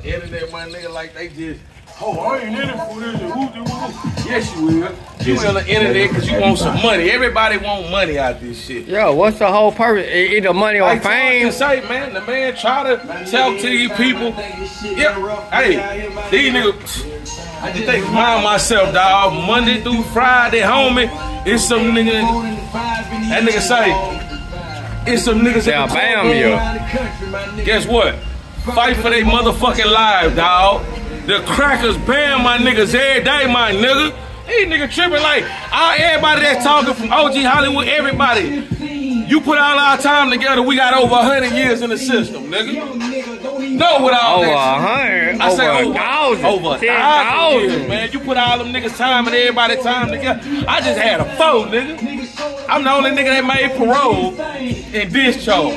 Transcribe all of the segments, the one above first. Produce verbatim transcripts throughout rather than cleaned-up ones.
internet, my nigga, like they just, oh, I ain't in it for this. Yes, you will. You on the internet because you want some money. Everybody want money out this shit. Yo, what's the whole purpose? Either money or like fame? Say, man, the man try to talk to these people. Yeah, hey, these niggas, I just think mind myself, dog. Monday through Friday, homie, it's some nigga. That nigga say, it's some niggas that bam you. Guess what? Fight for their motherfucking lives, dog. The crackers ban my niggas every day, my nigga. These niggas tripping like all everybody that's talking from O G Hollywood, everybody. You put all our time together, we got over a hundred years in the system, nigga. No, with all over that. a hundred, I over say a over, thousand, over a thousand years, man. You put all them niggas time and everybody time together. I just had a foe, nigga. I'm the only nigga that made parole and discharge.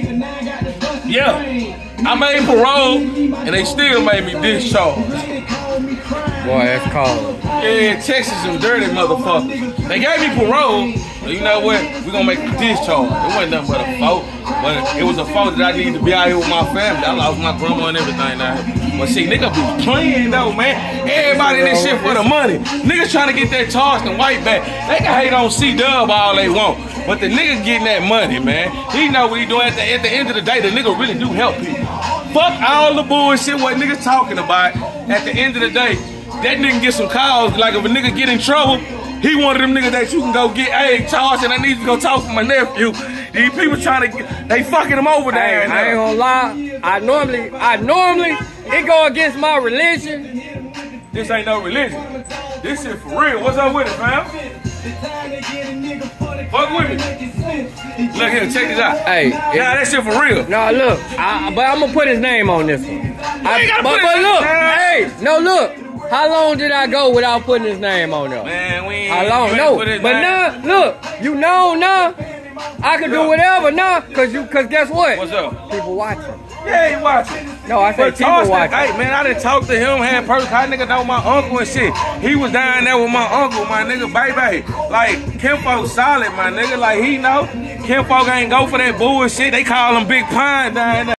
Yeah. I made parole, and they still made me discharge. Boy, that's cold. Yeah, Texas some dirty motherfuckers. They gave me parole, but you know what? We gonna make the discharge. It wasn't nothing but a fault, but it was a fault that I needed to be out here with my family. I lost my grandma and everything out here. But see, niggas be playing though, man. Everybody in this shit for the money. Niggas trying to get that Charleston White back. They can hate on C-Dub all they want, but the niggas getting that money, man. He know what he doing. At the, at the end of the day, the nigga really do help people. Fuck all the bullshit what niggas talking about. At the end of the day, that nigga get some calls. Like if a nigga get in trouble, he one of them niggas that you can go get, hey, Charleston, I need to go talk to my nephew. These people trying to get, they fucking him over there. Hey, I ain't gonna lie. I normally, I normally, it go against my religion. This ain't no religion. This shit for real. What's up with it, fam? Fuck with me. Look here, check this out. Hey, nah, that shit for real. No, look, I, but I'm gonna put his name on this one. I, gotta but, put but his look, name. hey, no, look. How long did I go without putting his name on there? Man, we ain't. How long? No, but now, look, you know now. I can do whatever now, cause you, cause guess what? What's up? People watching. Yeah, he watching. No, I said people watching. Hey, man, I done talked to him, had person. How nigga know my uncle and shit. He was down there with my uncle, my nigga, baby. Like, Kinfolk solid, my nigga. Like, he know. Kinfolk ain't go for that bullshit. They call him Big Pine down there.